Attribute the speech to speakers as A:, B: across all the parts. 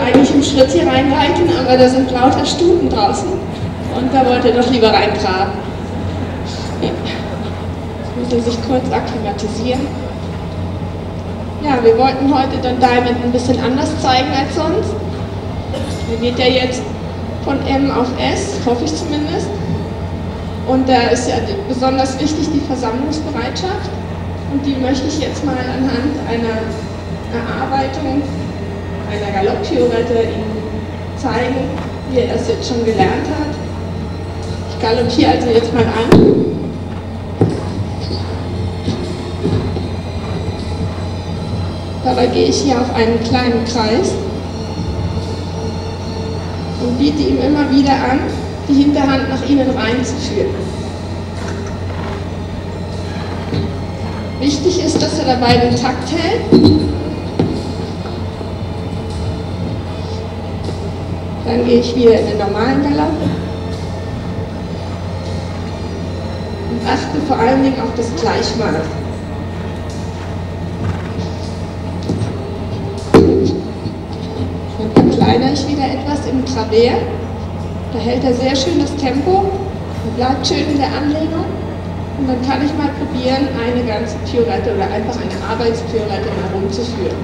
A: eigentlich im Schritt hier reinreiten, aber da sind lauter Stuten draußen und da wollte er doch lieber reintraben. Ja. Jetzt muss er sich kurz akklimatisieren. Ja, wir wollten heute Don Diamond ein bisschen anders zeigen als sonst. Er geht ja jetzt von M auf S, hoffe ich zumindest. Und da ist ja besonders wichtig die Versammlungsbereitschaft. Und die möchte ich jetzt mal anhand einer Erarbeitung einer Galopp-Pirouette Ihnen zeigen, wie er das jetzt schon gelernt hat. Ich galoppiere also jetzt mal an. Dabei gehe ich hier auf einen kleinen Kreis und biete ihm immer wieder an, die Hinterhand nach innen reinzuführen. Wichtig ist, dass er dabei den Takt hält. Dann gehe ich wieder in den normalen Galopp und achte vor allen Dingen auf das Gleichmaß. Dann verkleinere ich wieder etwas im Travers. Da hält er sehr schön das Tempo und bleibt schön in der Anlegung. Und dann kann ich mal probieren, eine ganze Pirouette oder einfach eine Arbeitspirouette herumzuführen.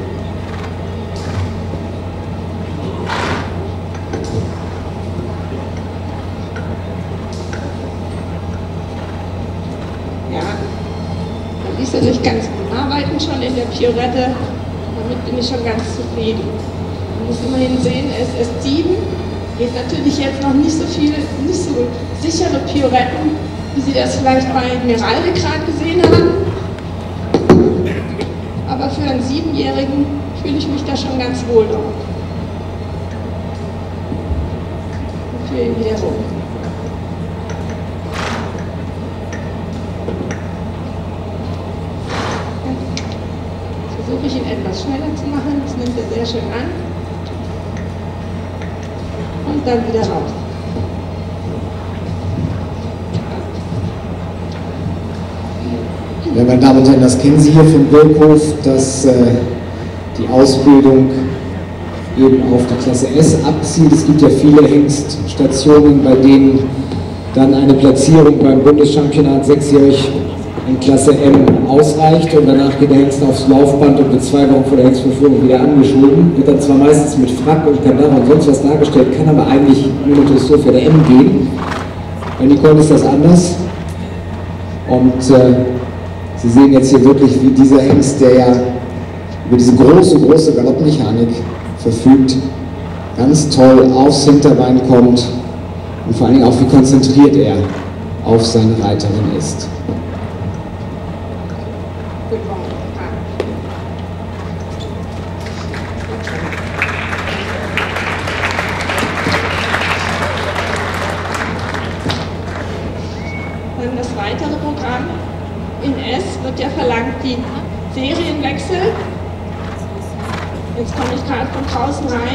A: Ja, da ließ er sich ganz gut arbeiten schon in der Pirouette. Damit bin ich schon ganz zufrieden. Man muss immerhin sehen, er ist erst 7. Geht natürlich jetzt noch nicht so sichere Pirouetten, wie Sie das vielleicht bei Miralde gerade gesehen haben. Aber für einen 7-Jährigen fühle ich mich da schon ganz wohl drauf. Und führe ihn wieder rum. Jetzt versuche ich ihn etwas schneller zu machen. Das nimmt er sehr schön an. Und dann wieder raus.
B: Ja, meine Damen und Herren, das kennen Sie hier vom Birkhof, dass die Ausbildung eben auf die Klasse S abzielt. Es gibt ja viele Hengststationen, bei denen dann eine Platzierung beim Bundeschampionat 6-jährig in Klasse M ausreicht und danach geht der Hengst aufs Laufband und wird 2 Wochen vor der Hengstverführung wieder angeschoben. Wird dann zwar meistens mit Frack und Kandara und sonst was dargestellt, kann aber eigentlich nur eine Dressur für der M gehen. Bei Nicole ist das anders. Und Sie sehen jetzt hier wirklich, wie dieser Hengst, der ja über diese große Galoppmechanik verfügt, ganz toll aufs Hinterbein kommt und vor allen Dingen auch, wie konzentriert er auf seine Reiterin ist.
A: Dann das weitere Programm. In S wird ja verlangt die Serienwechsel. Jetzt komme ich gerade von draußen rein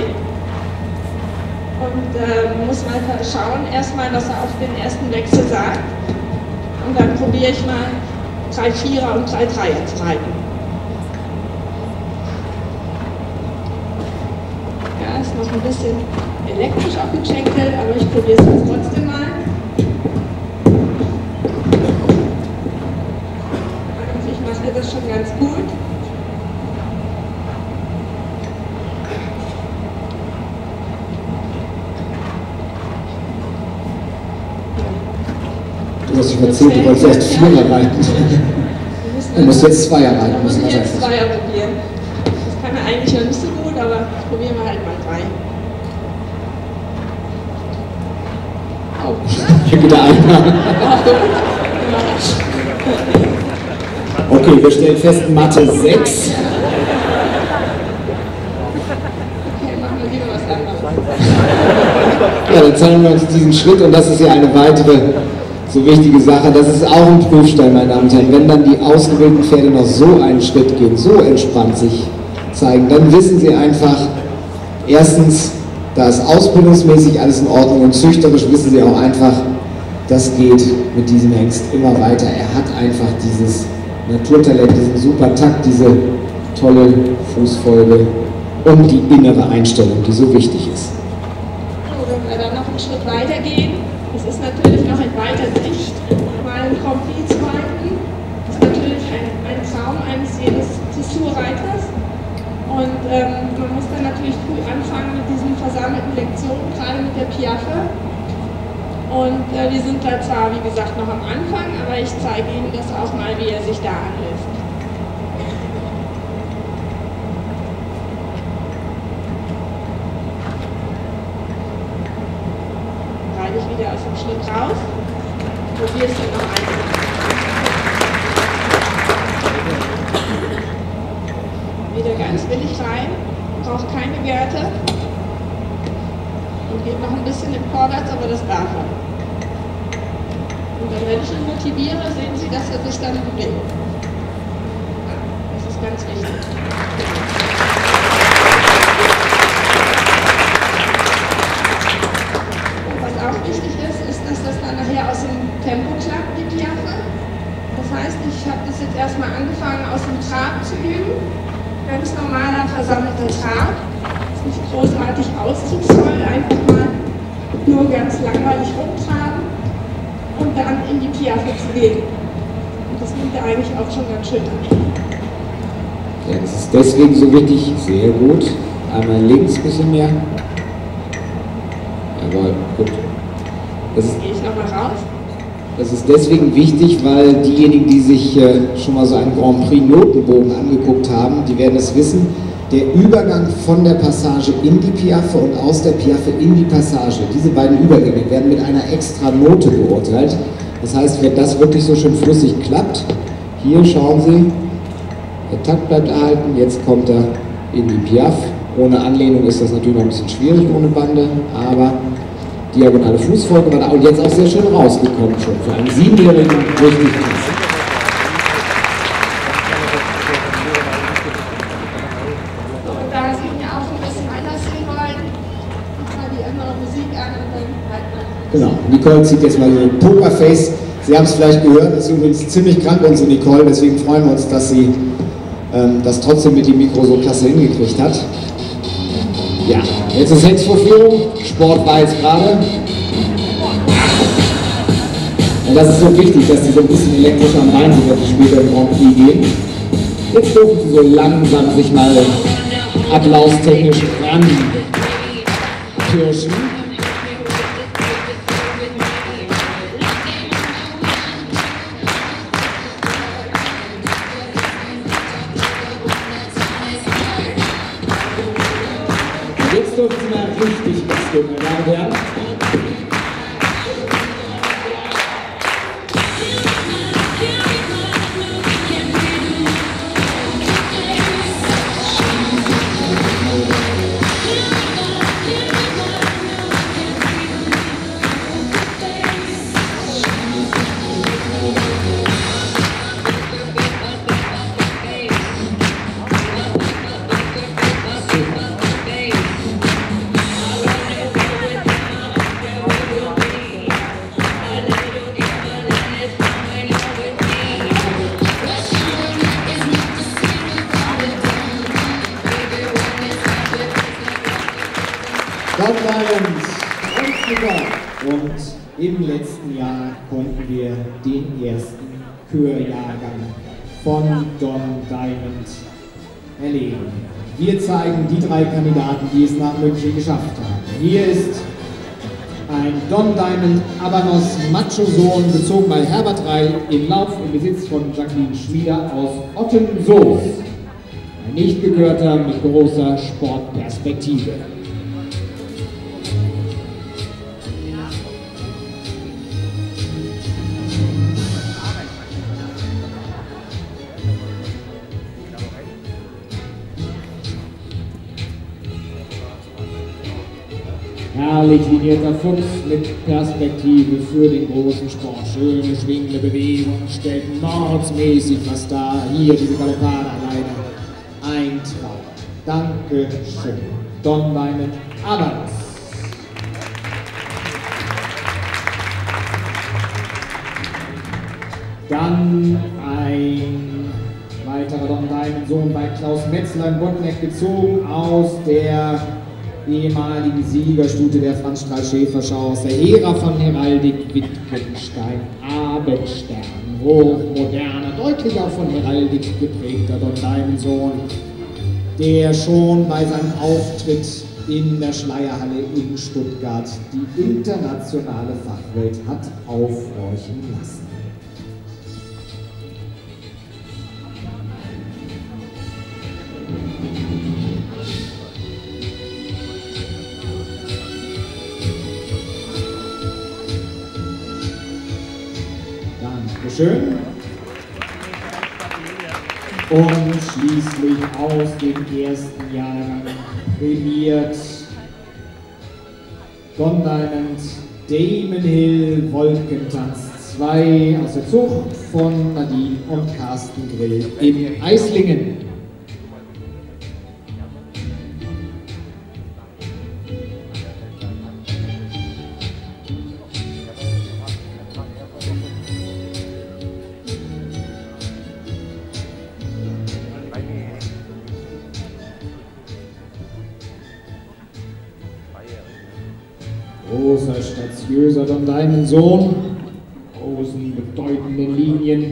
A: und muss mal schauen, erstmal, was er auf den ersten Wechsel sagt. Und dann probiere ich mal 3 Vierer und 3 Dreier zu reiten. Ja, ist noch ein bisschen elektrisch auf dem Schenkel, aber ich probiere es jetzt trotzdem mal. Das ist schon ganz gut.
B: Du hast dich verzählt, du wolltest erst 4er reiten. Du musst jetzt 2er reiten.
A: Da muss ich jetzt 2er probieren. Das kann er eigentlich noch nicht so gut, aber probieren wir halt mal 3. Oh.
B: Hier geht der einmal. Okay, wir stellen fest, Matte 6.
A: Okay, machen wir lieber was anderes.
B: Ja, dann zeigen wir uns diesen Schritt und das ist ja eine weitere so wichtige Sache. Das ist auch ein Prüfstein, meine Damen und Herren. Wenn dann die ausgebildeten Pferde noch so einen Schritt gehen, so entspannt sich zeigen, dann wissen sie einfach, erstens, da ist ausbildungsmäßig alles in Ordnung und züchterisch wissen sie auch einfach, das geht mit diesem Hengst immer weiter. Er hat einfach dieses Naturtalent, diesen super Takt, diese tolle Fußfolge um die innere Einstellung, die so wichtig ist.
A: So, wenn wir dann noch einen Schritt weiter gehen, es ist natürlich noch in weiter Sicht, mal ein Grand Prix zu reiten. Das ist natürlich ein Traum eines jedes Dressurreiters. Und man muss dann natürlich früh anfangen mit diesen versammelten Lektionen, gerade mit der Piaffe. Und wir sind da zwar, wie gesagt, noch am Anfang, aber ich zeige Ihnen das auch mal, wie er sich da anlässt. Reite ich wieder aus dem Schritt raus, probiere es dann noch einmal. Wieder ganz willig rein, braucht keine Gerte und geht noch ein bisschen im Vorwärts, aber das darf er. Und dann, wenn ich ihn motiviere, sehen Sie, dass er sich dann bewegt. Das ist ganz wichtig. Und was auch wichtig ist, ist, dass das dann nachher aus dem Tempo klappt, die Piaffe. Das heißt, ich habe das jetzt erstmal angefangen, aus dem Trab zu üben. Ganz normaler versammelter Trab, ist nicht großartig ausdrucksvoll, einfach mal nur ganz langweilig rumtraben und dann in die Piaffe zu gehen. Und das nimmt er eigentlich auch schon ganz schön an.
B: Ja, das ist deswegen so wichtig, sehr gut. Einmal links ein bisschen mehr. Jawohl, gut.
A: Gehe ich nochmal raus.
B: Das ist deswegen wichtig, weil diejenigen, die sich schon mal so einen Grand Prix Notenbogen angeguckt haben, die werden es wissen, der Übergang von der Passage in die Piaffe und aus der Piaffe in die Passage, diese beiden Übergänge werden mit einer extra Note beurteilt. Das heißt, wenn das wirklich so schön flüssig klappt, hier schauen Sie, der Takt bleibt erhalten, jetzt kommt er in die Piaffe. Ohne Anlehnung ist das natürlich noch ein bisschen schwierig ohne Bande, aber diagonale Fußfolge war da und jetzt auch sehr schön rausgekommen schon. Für einen 7-Jährigen richtig klasse.
A: Und da Sie ihn ja auch ein bisschen anders sehen wollen, macht mal die andere Musik an und dann halt man.
B: Genau, Nicole zieht jetzt mal so ein Pokerface. Sie haben es vielleicht gehört, das ist übrigens ziemlich krank, unsere Nicole, deswegen freuen wir uns, dass sie das trotzdem mit dem Mikro so klasse hingekriegt hat. Ja, jetzt ist Hexvorführung, Sport war jetzt gerade. Und das ist so wichtig, dass die so ein bisschen elektrisch am Bein sind, wenn sie später im Grand Prix gehen. Jetzt dürfen sie so langsam sich mal applaustechnisch ranpirschen. Jetzt dürfen Sie mal richtig was geben, meine Damen und Herren. Und im letzten Jahr konnten wir den ersten Chörjahrgang von Don Diamond erleben. Wir zeigen die 3 Kandidaten, die es nach München geschafft haben. Hier ist ein Don Diamond Abanos Macho-Sohn, gezogen bei Herbert Reil, im Lauf im Besitz von Jacqueline Schmieder aus Ottensoos. Ein nicht gehörter mit großer Sportperspektive. Herrlich linierter Fuchs mit Perspektive für den großen Sport. Schöne schwingende Bewegung, stellt mordsmäßig was dar. Hier diese Galoppade alleine. Ein Traum. Dankeschön. Don Diamond Abanos. Dann ein weiterer Don Diamond Sohn bei Klaus Metzler in Bottneck, gezogen aus der ehemaligen Siegerstute der Franz-Strahl-Schäfer-Schau, aus der Hera von Heraldik Wittgenstein, Abendstern, hochmoderner, deutlich auch von Heraldik geprägter Don Diamond Sohn, der schon bei seinem Auftritt in der Schleierhalle in Stuttgart die internationale Fachwelt hat aufhorchen lassen. Dankeschön. Und schließlich aus dem ersten Jahrgang prämiert Don Diamond Damon Hill Wolkentanz 2 aus der Zucht von Nadine und Carsten Grill in Eislingen. Großer, statiöser Don Diamond Sohn, großen, bedeutenden Linien.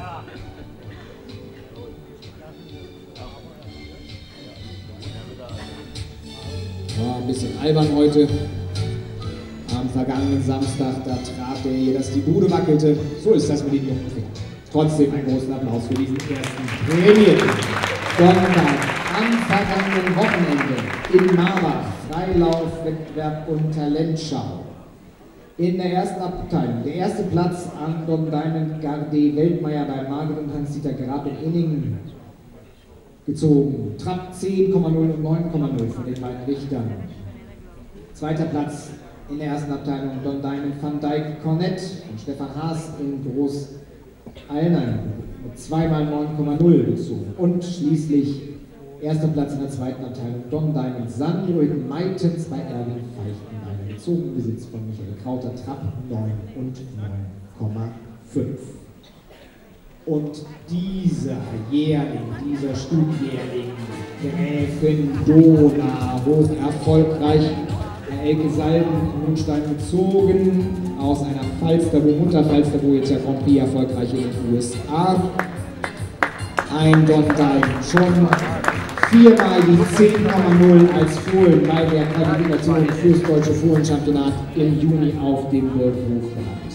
B: War ein bisschen albern heute. Am vergangenen Samstag, da traf er hier, dass die Bude wackelte. So ist das mit den jungen Pferden. Trotzdem einen großen Applaus für diesen ersten Prämierten. Don Diamond am vergangenen Wochenende in Marbach. Freilaufwettbewerb und Talentschau. In der ersten Abteilung, der erste Platz an Don Diamond Gardé Weltmeier bei Margret und Hans-Dieter Grab in Inningen gezogen. Trab 10,0 und 9,0 von den beiden Richtern. Zweiter Platz in der ersten Abteilung Don Diamond Van Dijk Cornett und Stefan Haas in Groß-Alnheim mit 2x 9,0 gezogen. Und schließlich erster Platz in der zweiten Abteilung Don Diamond Sandröden Meitens bei Erwin Feichtenbein, gezogen Besitz von Michael Krauter, Trab 9 und 9,5. Und dieser Jährling, dieser Stutjährling, Gräfin Dona, hoch erfolgreich, der Elke Salben in Mundstein gezogen, aus einer Falsterbo, Unterfalsterbo, jetzt der Grand Prix erfolgreich in den USA. Ein Don Diamond, schon viermal die 10,0 als Fohlen bei der Qualifikation fürs Deutsche Fohlenchampionat im Juni auf dem Burghof gehabt.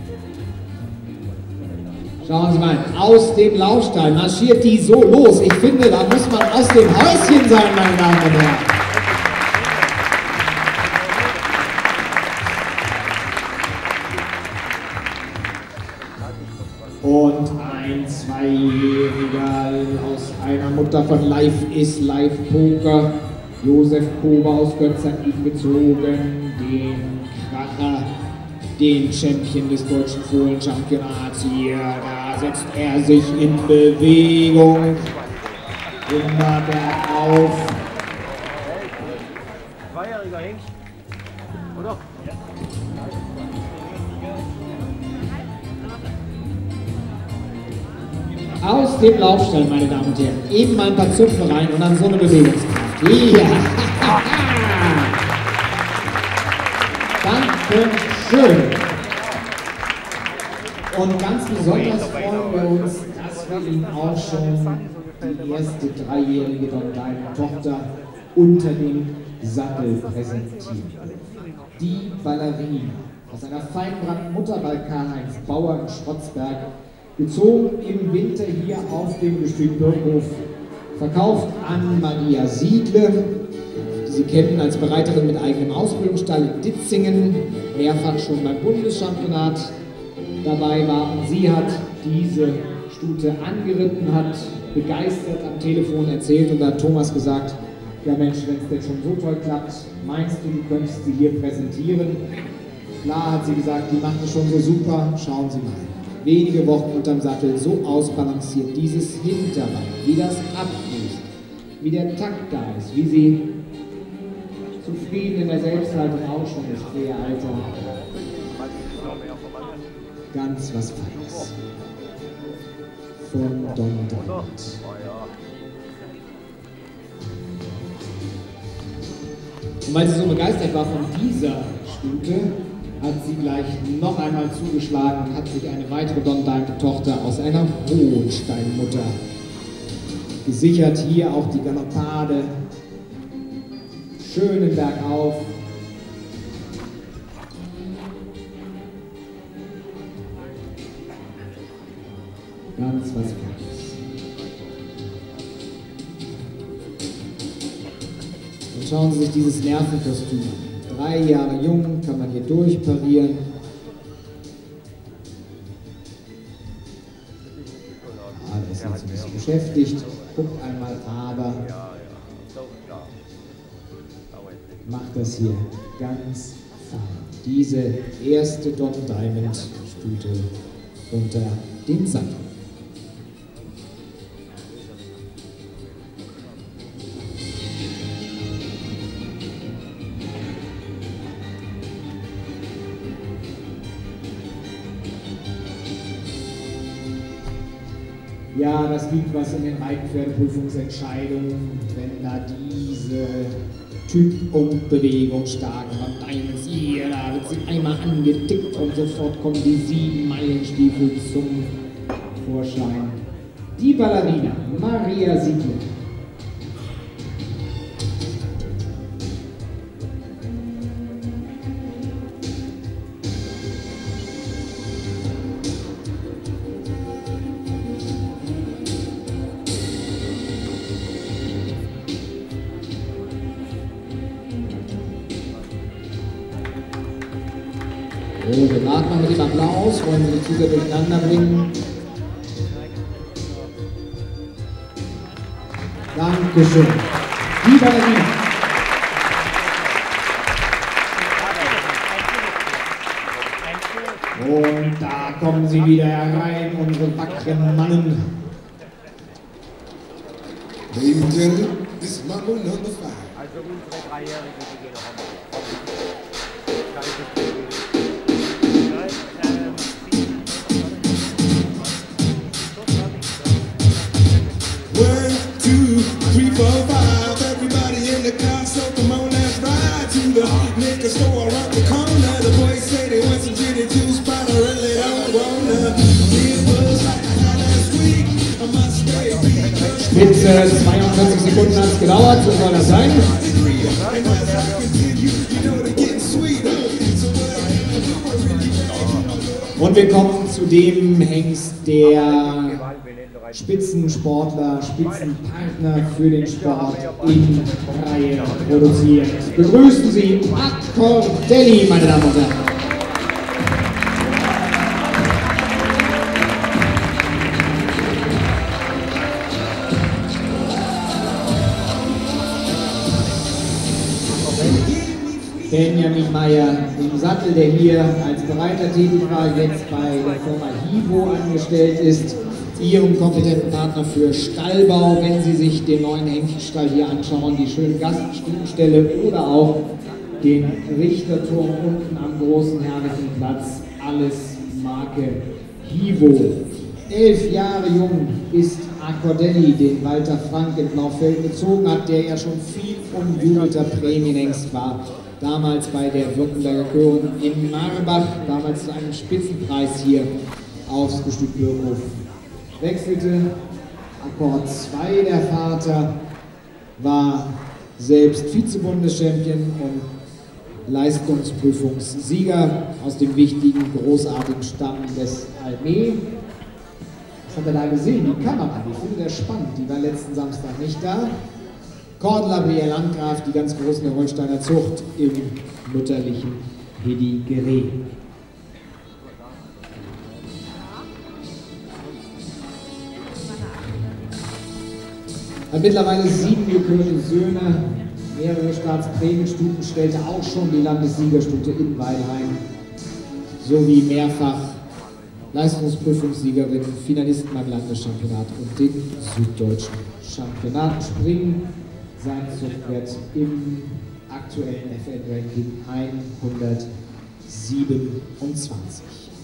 B: Schauen Sie mal, aus dem Laufstall marschiert die so los. Ich finde, da muss man aus dem Häuschen sein, meine Damen und Herren. Und ein Zweijähriger aus einer Mutter von Life is Life Poker, Josef Kober aus Götz hat ihn gezogen, den Kracher, den Champion des deutschen Fohlenchampionats. Hier, da setzt er sich in Bewegung, immer bergauf.
C: Zweijähriger Hengst, oder?
B: Aus dem Laufstall, meine Damen und Herren, eben mal ein paar Zupfen rein und dann so eine Bewegungskraft. Ja! Danke schön! Und ganz besonders freuen wir uns, dass wir Ihnen auch schon die erste dreijährige Don Diamond Tochter unter dem Sattel präsentieren. Die Ballerina aus einer feinbrandten Mutter bei Karl-Heinz Bauer in Schrotzberg, gezogen im Winter hier auf dem Gestüt Burghof, verkauft an Maria Siedle, die Sie kennen als Bereiterin mit eigenem Ausbildungsstall in Ditzingen, mehrfach schon beim Bundeschampionat dabei war. Und sie hat diese Stute angeritten, hat begeistert am Telefon erzählt und da hat Thomas gesagt, ja Mensch, wenn es denn schon so toll klappt, meinst du, du könntest sie hier präsentieren? Klar, hat sie gesagt, die macht es schon so super, schauen Sie mal. Wenige Wochen unterm Sattel, so ausbalanciert dieses Hinterbein, wie das abfließt, wie der Takt da ist, wie sie zufrieden in der Selbsthaltung auch schon ist, ihr Alter. Ganz was Feines. Von Don Diamond. Und weil sie so begeistert war von dieser Stute, hat sie gleich noch einmal zugeschlagen und hat sich eine weitere Don Diamond-Tochter aus einer Hohensteinmutter gesichert. Hier auch die Galoppade. Schönen Bergauf. Ganz was Feines. Und schauen Sie sich dieses Nervenkostüm an. 3 Jahre jung, kann man hier durchparieren. Ah, der ist jetzt ein bisschen beschäftigt. Guckt einmal, aber macht das hier ganz fein. Diese erste Don Diamond Stute unter den Sattel. Ja, das gibt was in den Reitpferdeprüfungsentscheidungen, wenn da diese Typ und Bewegung starken Diamonds hier, da wird sie einmal angetickt und sofort kommen die 7 Meilenstiefel zum Vorschein. Die Ballerina Maria Siegler. So, wir warten mal mit dem Applaus, wollen wir die Zuschauer durcheinander bringen. Dankeschön. Die Ballerina. Und da kommen sie wieder herein, unsere wackeren Mannen.
D: Ladies and gentlemen, this is Mambo number 5.
C: Also unsere Dreijährige, die gehen noch einmal.
D: One, two, three, four, five. Everybody in the car, so come on, let's ride to the liquor store around the corner. The boys say they want some gin and juice, but I really don't wanna. It was like last week. I must stay because
B: Mit 42 Sekunden hat es gedauert, so soll das sein. Und wir kommen zu dem Hengst, der Spitzensportler, Spitzenpartner für den Sport in Reihe produziert. Begrüßen Sie Accordelli, meine Damen und Herren. Benjamin Meyer im Sattel, der hier als Bereiter tätig war, jetzt bei der Firma Hivo angestellt ist, Ihrem kompetenten Partner für Stallbau. Wenn Sie sich den neuen Hengststall hier anschauen, die schönen Gaststubenstelle oder auch den Richterturm unten am großen herrlichen Platz, alles Marke Hivo. 11 Jahre jung ist Accordelli, den Walter Frank in Blaufeld gezogen hat, der ja schon viel umjubelter Prämienhengst war. Damals bei der Württemberger Chörin in Marbach, damals zu einem Spitzenpreis hier aufs Gestüt Birkhof wechselte. Akkord 2, der Vater, war selbst Vize-Bundeschampion und Leistungsprüfungssieger aus dem wichtigen, großartigen Stamm des Almee. Was hat er da gesehen? Die Kamera, die findet er spannend, die war letzten Samstag nicht da. Cordula Brielle Landgraf, die ganz Großen der Holsteiner Zucht im mütterlichen Pedigree. Hat mittlerweile 7 gekürte Söhne, mehrere Staatsprämienstuten, stellte auch schon die Landessiegerstute in Weilheim, sowie mehrfach Leistungsprüfungssiegerin, Finalisten beim Landeschampionat und dem Süddeutschen Championat. Springen sein Zuchtwert im aktuellen FN-Ranking 127.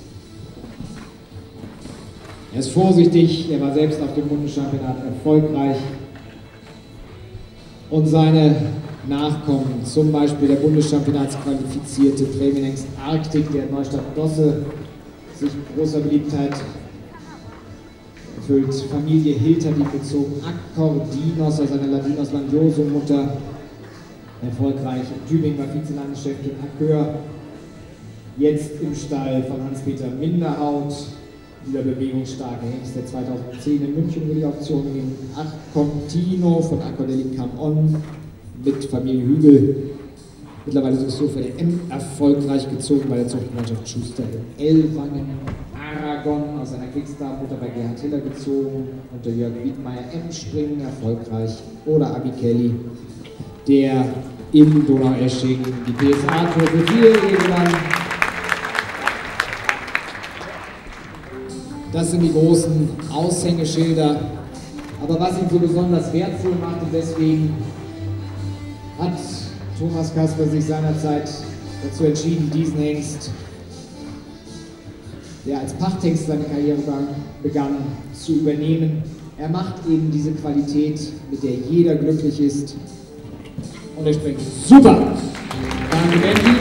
B: Er ist vorsichtig, er war selbst auf dem Bundeschampionat erfolgreich und seine nachkommen. Zum Beispiel der Bundeschampionatsqualifizierte Prämienhengst Arktik, der in Neustadt-Gosse sich großer Beliebtheit erfüllt. Familie Hilterdien gezogen, Akkordinos aus einer Ladinos Landioso-Mutter, erfolgreich. In Tübingen war Vizelandeschefin Akör, jetzt im Stall von Hans-Peter Minderhaut, dieser bewegungsstarke Hengst, der 2010 in München über die Auktion ging. Contino von Accordelli Come On mit Familie Hügel, mittlerweile sowieso für den M erfolgreich gezogen bei der Zuchtgemeinschaft Schuster in Ellwangen. Aragon aus einer Quickstar-Mutter bei Gerhard Hiller gezogen, unter Jörg Wiedmeier M springen, erfolgreich. Oder Abi Kelly, der in Donaueschingen die PSA-Tour für 4-Jährige gewann. Das sind die großen Aushängeschilder. Aber was ihn so besonders wertvoll macht, und deswegen hat Thomas Kasper sich seinerzeit dazu entschieden, diesen Hengst, der als Pachthengst seine Karriere begann, zu übernehmen. Er macht eben diese Qualität, mit der jeder glücklich ist. Und er springt super! Danke, Benji.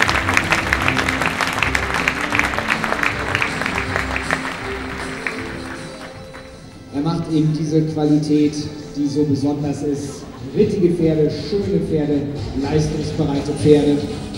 B: Er macht eben diese Qualität, die so besonders ist. Rittige Pferde, schöne Pferde, leistungsbereite Pferde.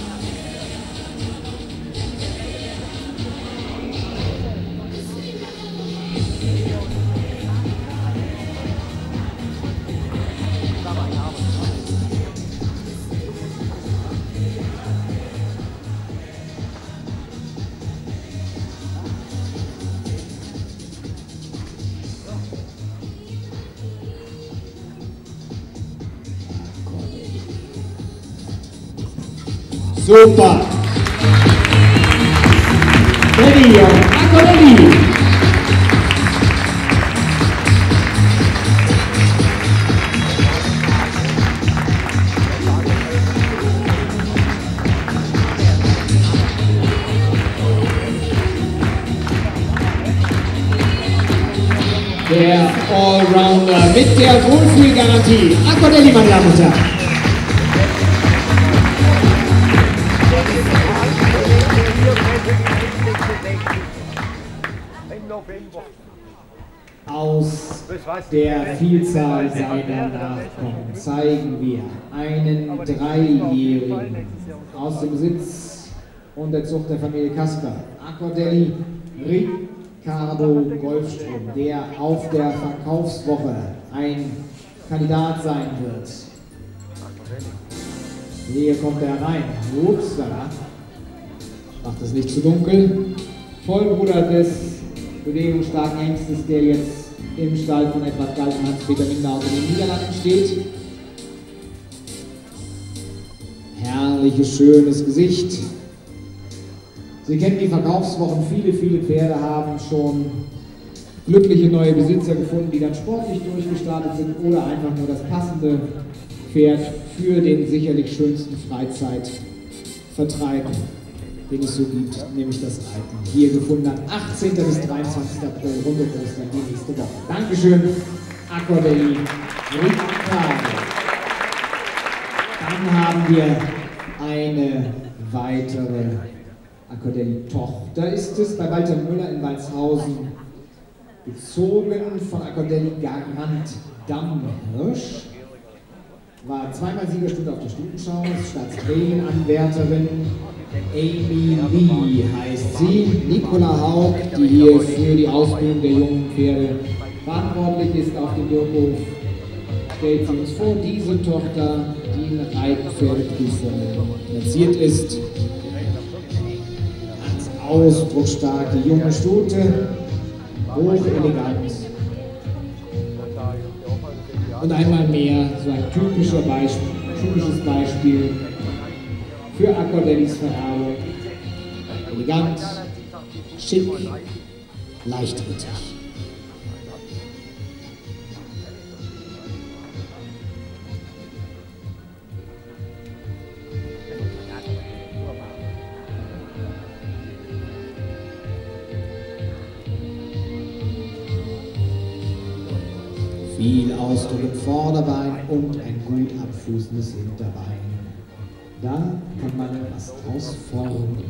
B: Super! Benny und Accordelli! Der Allrounder mit der Wohlfühlgarantie. Accordelli, meine Damen und Herren. Aus der Vielzahl seiner Nachkommen zeigen wir einen 3-Jährigen aus dem Besitz und der Zucht der Familie Kasper. Accordelli Ricardo Golfstrom, der auf der Verkaufswoche ein Kandidat sein wird. Hier kommt er rein. Ups, da. Macht das nicht zu dunkel. Vollbruder des bewegungsstarken Hengstes, der jetzt im Stall von Edward Galt und Hans-Peter Minderhaut in den Niederlanden steht. Herrliches, schönes Gesicht. Sie kennen die Verkaufswochen, viele Pferde haben schon glückliche neue Besitzer gefunden, die dann sportlich durchgestartet sind oder einfach nur das passende Pferd für den sicherlich schönsten Freizeitvertreib, den es so gibt, nämlich das Reiten. Hier gefunden am 18. bis 23. April rund um Ostern, die nächste Woche. Dankeschön, Accordelli Ricardo. Dann haben wir eine weitere Accordelli-Tochter, ist es, bei Walter Müller in Walshausen, gezogen von Accordelli Garant Dammhirsch. War zweimal Siegerstunde auf der Stutenschau, Staatsprämienanwärterin. Amy Lee heißt sie, Nicola Haug, die hier für die Ausbildung der jungen Pferde verantwortlich ist auf dem Burghof, stellt sie uns vor, diese Tochter, die in Reitpferdeprüfung platziert ist. Ganz ausdrucksstarke junge Stute, hochelegant. Und einmal mehr so ein typisches Beispiel für Accordellis Vererbung. Elegant, schick, leichtrittig. Viel Ausdruck im Vorderbein und ein gut abfußendes Hinterbein. Da kann man was draus formen.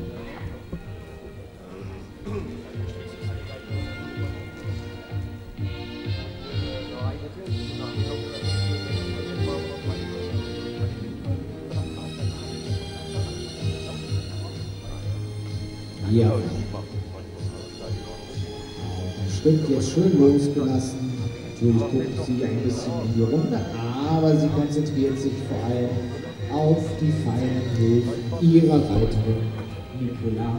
B: Ja. Das Stück jetzt schön losgelassen. Natürlich guckt sie ein bisschen in die Runde, aber sie konzentriert sich vor allem auf die feinen Hilfen ihrer Reiterin Nicola.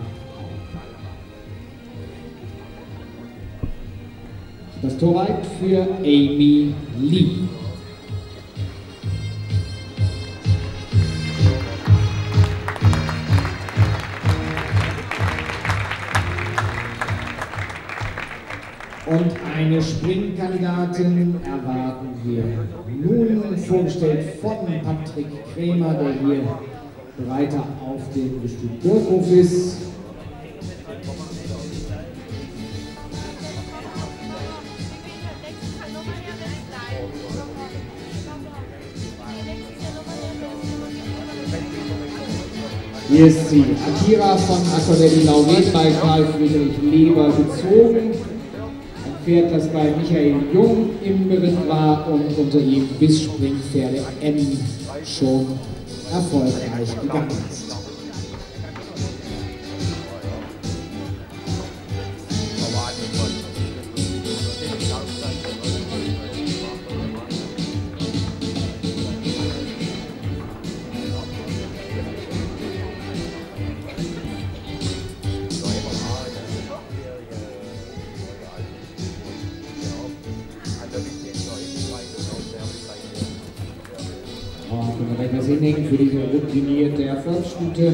B: Das Torreit für Amy Lee. Und eine Springkandidatin erwarten wir nun, vorgestellt von Patrick Krämer, der hier Reiter auf dem Gestüt Birkhof ist. Hier ist sie, Akira von Akademie Lauren bei Karl Friedrich Leber gezogen. Ein Pferd, das bei Michael Jung im Beritt war und unter ihm bis Springpferde M schon erfolgreich gegangen ist. Können wir etwas hinlegen für diese routinierte Erfolgsstute.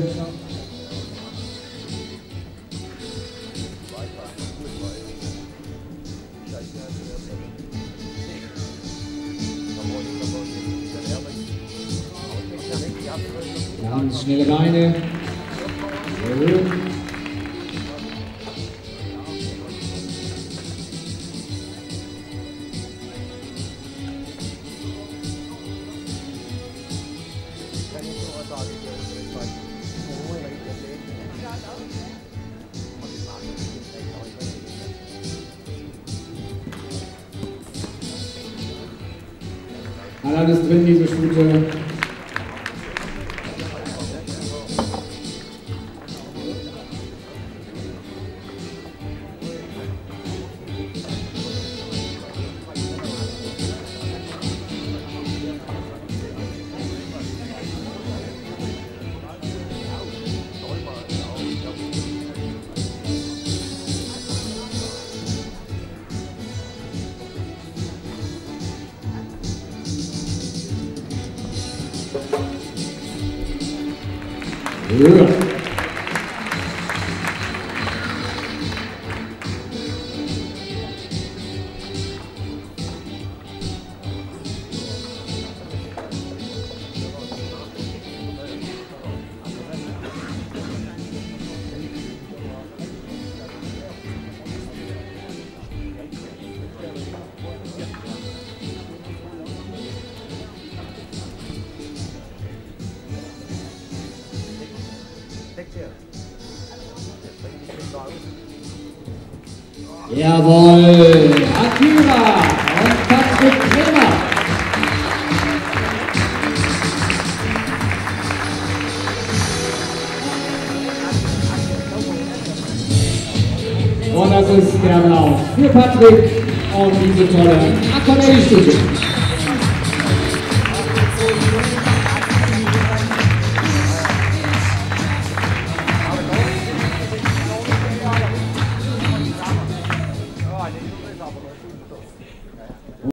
B: Ganz schnelle Beine. So. Alles drin, diese Stute. Ja. Jawohl, Akira und Patrick Krämer. Und das ist der Applaus für Patrick und diese tolle Akademie-Stute.